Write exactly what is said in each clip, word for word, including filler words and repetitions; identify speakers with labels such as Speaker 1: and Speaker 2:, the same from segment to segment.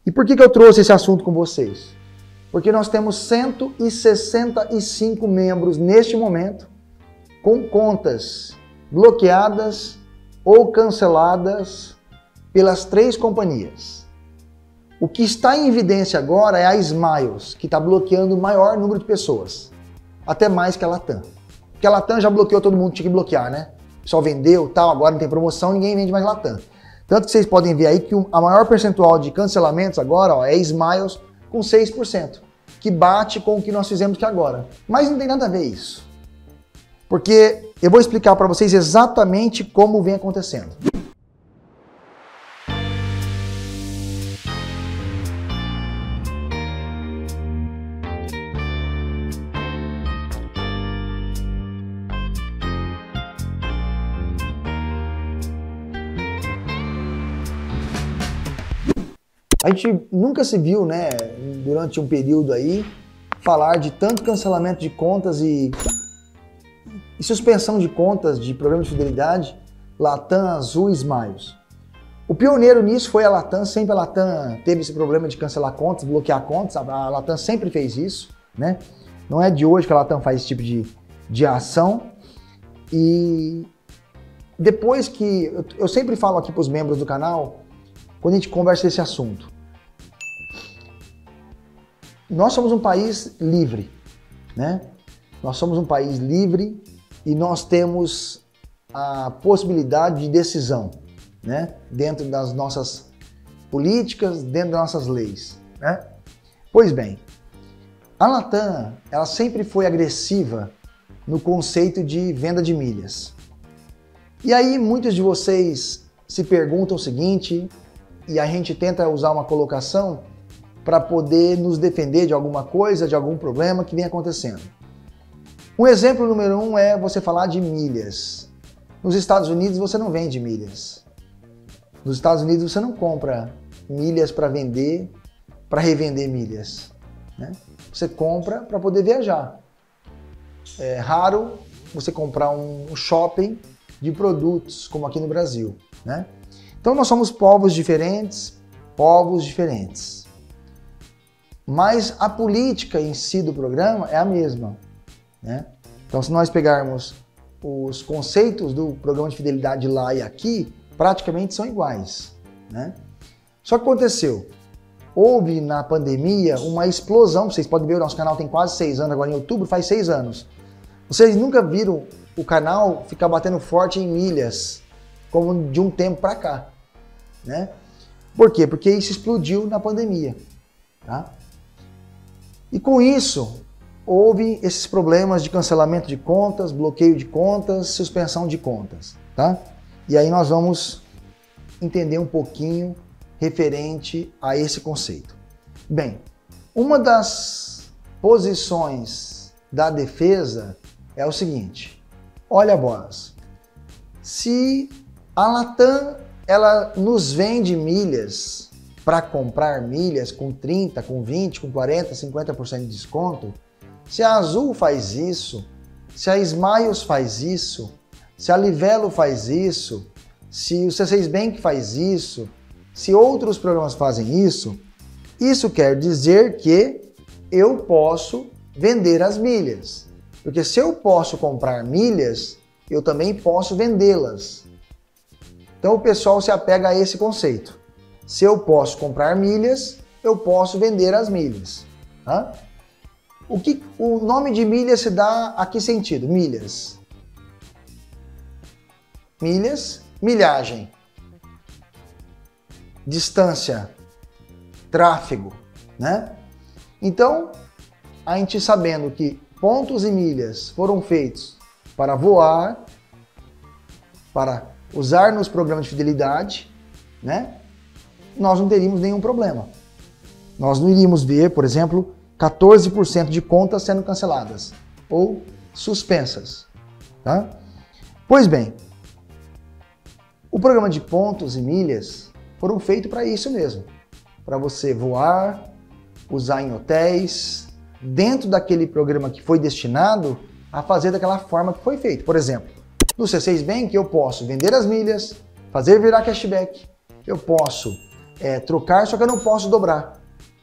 Speaker 1: E por que que eu trouxe esse assunto com vocês? Porque nós temos cento e sessenta e cinco membros neste momento com contas bloqueadas ou canceladas pelas três companhias. O que está em evidência agora é a Smiles, que está bloqueando o maior número de pessoas, até mais que a Latam. Porque a Latam já bloqueou todo mundo que tinha que bloquear, né? Só vendeu, tal, agora não tem promoção, ninguém vende mais Latam. Tanto que vocês podem ver aí que a maior percentual de cancelamentos agora ó, é Smiles com seis por cento, que bate com o que nós fizemos aqui agora. Mas não tem nada a ver isso. Porque eu vou explicar para vocês exatamente como vem acontecendo. A gente nunca se viu, né, durante um período aí, falar de tanto cancelamento de contas e, e suspensão de contas de programa de fidelidade, Latam, Azul e Smiles. O pioneiro nisso foi a Latam, sempre a Latam teve esse problema de cancelar contas, bloquear contas, a Latam sempre fez isso, né? Não é de hoje que a Latam faz esse tipo de, de ação. E depois que, eu, eu sempre falo aqui para os membros do canal, quando a gente conversa esse assunto, nós somos um país livre, né? Nós somos um país livre e nós temos a possibilidade de decisão, né? Dentro das nossas políticas, dentro das nossas leis, né? Pois bem, a Latam, ela sempre foi agressiva no conceito de venda de milhas. E aí muitos de vocês se perguntam o seguinte, e a gente tenta usar uma colocação para poder nos defender de alguma coisa, de algum problema que vem acontecendo. Um exemplo número um é você falar de milhas. Nos Estados Unidos você não vende milhas. Nos Estados Unidos você não compra milhas para vender, para revender milhas, né? Você compra para poder viajar. É raro você comprar um shopping de produtos, como aqui no Brasil, né? Então nós somos povos diferentes, povos diferentes. Mas a política em si do programa é a mesma, né? Então se nós pegarmos os conceitos do programa de fidelidade lá e aqui, praticamente são iguais, né? Só que aconteceu, houve na pandemia uma explosão, vocês podem ver, o nosso canal tem quase seis anos, agora em outubro faz seis anos. Vocês nunca viram o canal ficar batendo forte em milhas, como de um tempo para cá, né? Por quê? Porque isso explodiu na pandemia, tá? E com isso, houve esses problemas de cancelamento de contas, bloqueio de contas, suspensão de contas, tá? E aí nós vamos entender um pouquinho referente a esse conceito. Bem, uma das posições da defesa é o seguinte, olha, bolas, se a Latam ela nos vende milhas para comprar milhas com trinta, com vinte, com quarenta, cinquenta por cento de desconto, se a Azul faz isso, se a Smiles faz isso, se a Livelo faz isso, se o C seis Bank faz isso, se outros programas fazem isso, isso quer dizer que eu posso vender as milhas. Porque se eu posso comprar milhas, eu também posso vendê-las. Então o pessoal se apega a esse conceito. Se eu posso comprar milhas, eu posso vender as milhas. Tá? O, que, o nome de milhas se dá a que sentido? Milhas. Milhas, milhagem. Distância, tráfego, né? Então, a gente sabendo que pontos e milhas foram feitos para voar, para usar nos programas de fidelidade, né? Nós não teríamos nenhum problema. Nós não iríamos ver, por exemplo, quatorze por cento de contas sendo canceladas ou suspensas, tá? Pois bem, o programa de pontos e milhas foram feitos para isso mesmo, para você voar, usar em hotéis, dentro daquele programa que foi destinado a fazer daquela forma que foi feito. Por exemplo, no C seis Bank eu posso vender as milhas, fazer virar cashback, eu posso é, trocar, só que eu não posso dobrar.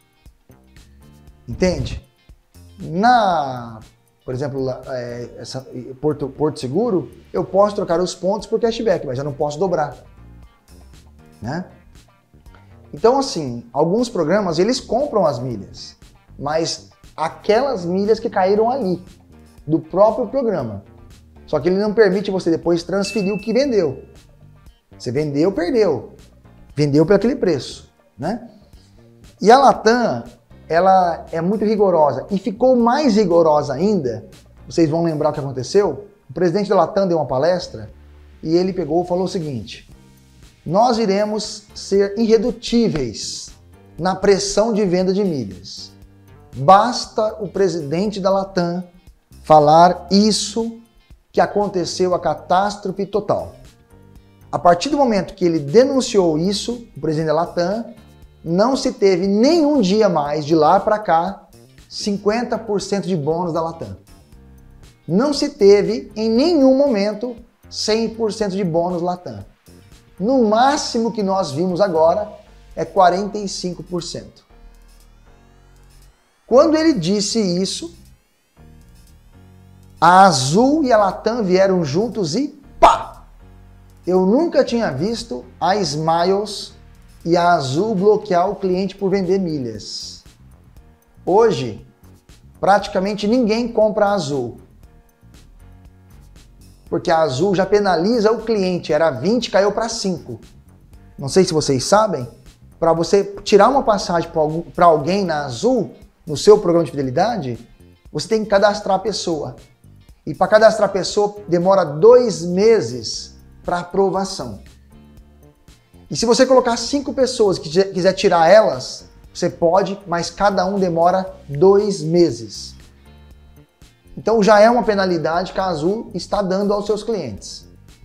Speaker 1: Entende? Na, por exemplo, é, essa, Porto, Porto Seguro, eu posso trocar os pontos por cashback, mas eu não posso dobrar. Né? Então, assim, alguns programas, eles compram as milhas, mas aquelas milhas que caíram ali, do próprio programa. Só que ele não permite você depois transferir o que vendeu. Você vendeu, perdeu. Vendeu por aquele preço, né? E a Latam, ela é muito rigorosa e ficou mais rigorosa ainda. Vocês vão lembrar o que aconteceu? O presidente da Latam deu uma palestra e ele pegou e falou o seguinte: nós iremos ser irredutíveis na pressão de venda de milhas. Basta o presidente da Latam falar isso que aconteceu a catástrofe total. A partir do momento que ele denunciou isso, o presidente da Latam, não se teve nenhum dia mais de lá para cá cinquenta por cento de bônus da Latam. Não se teve em nenhum momento cem por cento de bônus Latam. No máximo que nós vimos agora é quarenta e cinco por cento. Quando ele disse isso, a Azul e a Latam vieram juntos e pá! Eu nunca tinha visto a Smiles e a Azul bloquear o cliente por vender milhas. Hoje, praticamente ninguém compra a Azul. Porque a Azul já penaliza o cliente, era vinte, caiu para cinco. Não sei se vocês sabem, para você tirar uma passagem para alguém na Azul, no seu programa de fidelidade, você tem que cadastrar a pessoa. E para cadastrar a pessoa demora dois meses para aprovação. E se você colocar cinco pessoas que quiser tirar elas, você pode, mas cada um demora dois meses. Então já é uma penalidade que a Azul está dando aos seus clientes.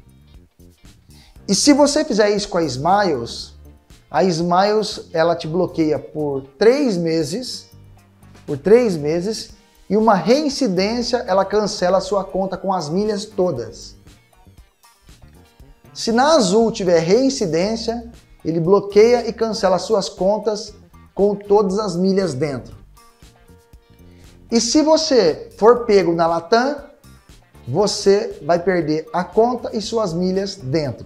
Speaker 1: E se você fizer isso com a Smiles, a Smiles ela te bloqueia por três meses, por três meses, e uma reincidência ela cancela a sua conta com as milhas todas. Se na Azul tiver reincidência, ele bloqueia e cancela as suas contas com todas as milhas dentro. E se você for pego na Latam, você vai perder a conta e suas milhas dentro.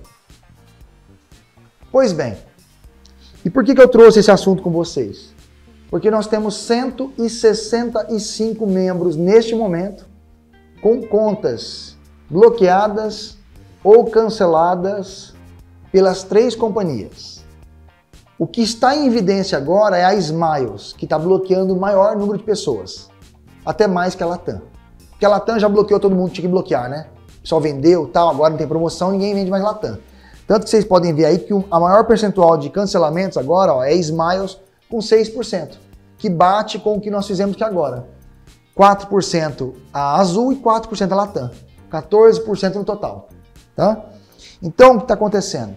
Speaker 1: Pois bem, e por que que eu trouxe esse assunto com vocês? Porque nós temos cento e sessenta e cinco membros neste momento com contas bloqueadas ou canceladas pelas três companhias. O que está em evidência agora é a Smiles, que está bloqueando o maior número de pessoas. Até mais que a Latam. Porque a Latam já bloqueou todo mundo que tinha que bloquear, né? O pessoal vendeu, tal, agora não tem promoção, ninguém vende mais Latam. Tanto que vocês podem ver aí que a maior percentual de cancelamentos agora ó, é Smiles com seis por cento, que bate com o que nós fizemos aqui agora. quatro por cento a Azul e quatro por cento a Latam. quatorze por cento no total. Tá? Então, o que está acontecendo?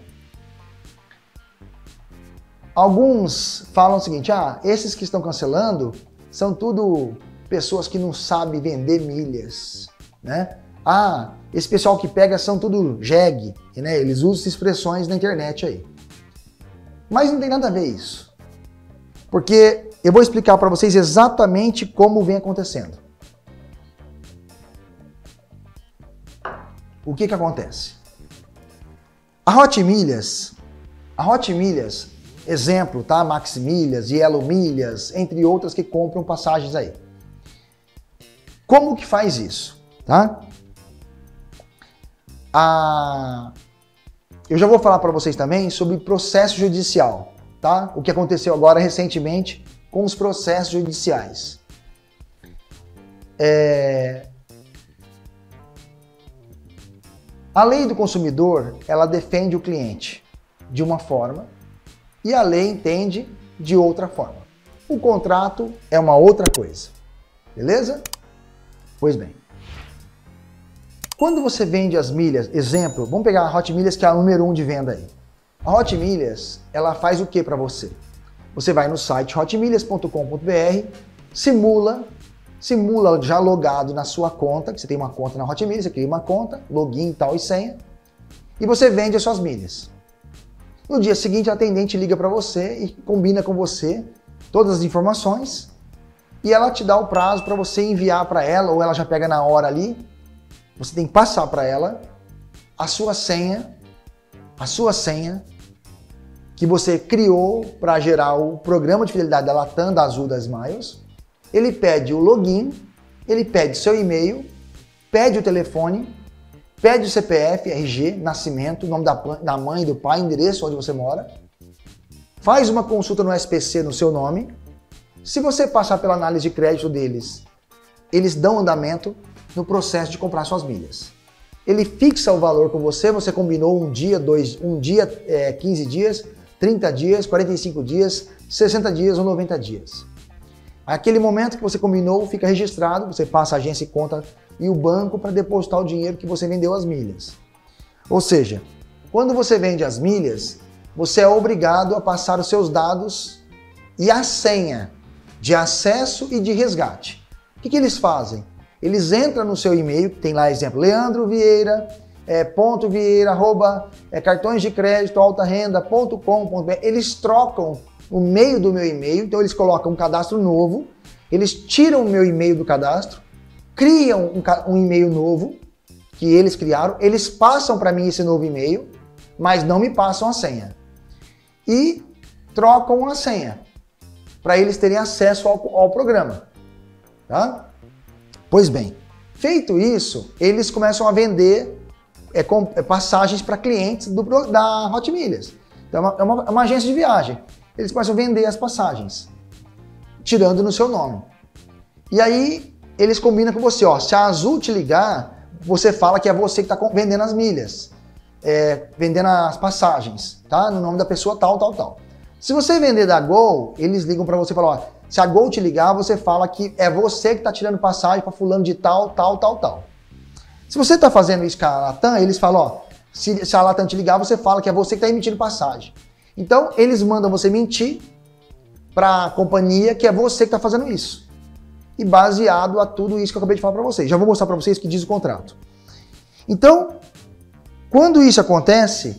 Speaker 1: Alguns falam o seguinte, ah, esses que estão cancelando são tudo pessoas que não sabem vender milhas, né? Ah, esse pessoal que pega são tudo jegue, né? Eles usam expressões na internet aí. Mas não tem nada a ver isso. Porque eu vou explicar para vocês exatamente como vem acontecendo. O que que acontece? A Hot Milhas, a Hot Milhas, exemplo, tá? Max Milhas, Yellow Milhas, entre outras que compram passagens aí. Como que faz isso, tá? A... Eu já vou falar para vocês também sobre processo judicial, tá? O que aconteceu agora recentemente com os processos judiciais. É... A lei do consumidor, ela defende o cliente de uma forma e a lei entende de outra forma. O contrato é uma outra coisa, beleza? Pois bem, quando você vende as milhas, exemplo, vamos pegar a Hot Milhas que é a número um de venda aí. A Hot Milhas, ela faz o que para você? Você vai no site hot milhas ponto com ponto br, simula, simula já logado na sua conta, que você tem uma conta na Hot Milhas, você cria uma conta, login tal e senha, e você vende as suas milhas. No dia seguinte, a atendente liga para você e combina com você todas as informações e ela te dá o prazo para você enviar para ela, ou ela já pega na hora ali. Você tem que passar para ela a sua senha, a sua senha que você criou para gerar o programa de fidelidade da Latam, da Azul, da Smiles. Ele pede o login, ele pede seu e-mail, pede o telefone, pede o C P F, R G, nascimento, nome da, da mãe, do pai, endereço onde você mora. Faz uma consulta no S P C no seu nome. Se você passar pela análise de crédito deles, eles dão andamento no processo de comprar suas milhas. Ele fixa o valor com você, você combinou um dia, dois, um dia, é, quinze dias, trinta dias, quarenta e cinco dias, sessenta dias ou noventa dias. Aquele momento que você combinou fica registrado, você passa a agência e conta e o banco para depositar o dinheiro que você vendeu as milhas. Ou seja, quando você vende as milhas, você é obrigado a passar os seus dados e a senha de acesso e de resgate. O que, que eles fazem? Eles entram no seu e-mail, que tem lá exemplo, Leandro Vieira, é, ponto Vieira, arroba, é, cartões de crédito, alta renda, ponto com, ponto br. Eles trocam o meio do meu e-mail, então eles colocam um cadastro novo, eles tiram o meu e-mail do cadastro, criam um, um e-mail novo, que eles criaram, eles passam para mim esse novo e-mail, mas não me passam a senha. E trocam a senha, para eles terem acesso ao, ao programa. Tá? Pois bem, feito isso, eles começam a vender é, com, é, passagens para clientes do, da Hot Milhas. Então é uma, é uma agência de viagem. Eles começam a vender as passagens, tirando no seu nome. E aí eles combinam com você, ó, se a Azul te ligar, você fala que é você que está vendendo as milhas, é, vendendo as passagens, tá? No nome da pessoa tal, tal, tal. Se você vender da Gol, eles ligam para você e falam, ó, se a Gol te ligar, você fala que é você que está tirando passagem para fulano de tal, tal, tal, tal. Se você está fazendo isso com a Latam, eles falam, ó, se, se a Latam te ligar, você fala que é você que está emitindo passagem. Então, eles mandam você mentir para a companhia que é você que está fazendo isso. E baseado a tudo isso que eu acabei de falar para vocês. Já vou mostrar para vocês o que diz o contrato. Então, quando isso acontece,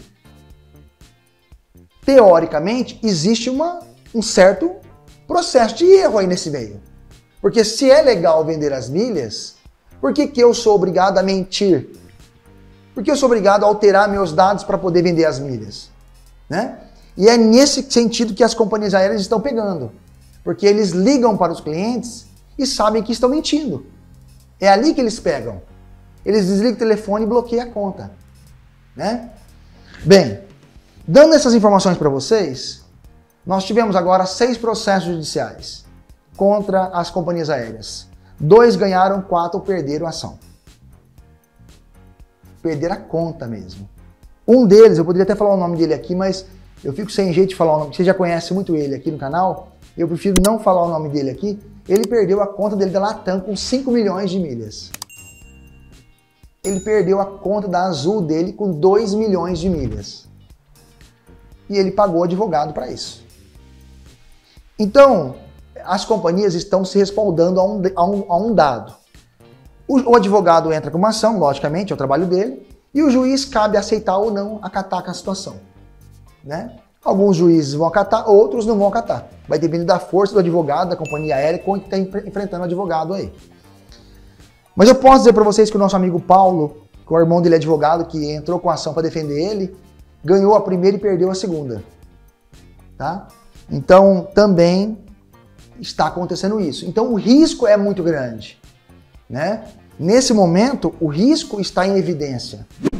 Speaker 1: teoricamente, existe uma, um certo processo de erro aí nesse meio. Porque se é legal vender as milhas, por que, que eu sou obrigado a mentir? Por que eu sou obrigado a alterar meus dados para poder vender as milhas? Né? E é nesse sentido que as companhias aéreas estão pegando. Porque eles ligam para os clientes e sabem que estão mentindo. É ali que eles pegam. Eles desligam o telefone e bloqueiam a conta. Né? Bem, dando essas informações para vocês, nós tivemos agora seis processos judiciais contra as companhias aéreas. Dois ganharam, quatro perderam a ação. Perderam a conta mesmo. Um deles, eu poderia até falar o nome dele aqui, mas eu fico sem jeito de falar o nome. Você já conhece muito ele aqui no canal, eu prefiro não falar o nome dele aqui. Ele perdeu a conta dele da Latam com cinco milhões de milhas. Ele perdeu a conta da Azul dele com dois milhões de milhas. E ele pagou advogado para isso. Então, as companhias estão se respaldando a um, a um, a um dado. O, o advogado entra com uma ação, logicamente, é o trabalho dele, e o juiz cabe aceitar ou não acatar com a situação. Né? Alguns juízes vão acatar, outros não vão acatar. Vai depender da força do advogado, da companhia aérea, que está enfrentando o advogado aí. Mas eu posso dizer para vocês que o nosso amigo Paulo, que o irmão dele é advogado, que entrou com a ação para defender ele, ganhou a primeira e perdeu a segunda. Tá? Então, também está acontecendo isso. Então, o risco é muito grande. Né? Nesse momento, o risco está em evidência.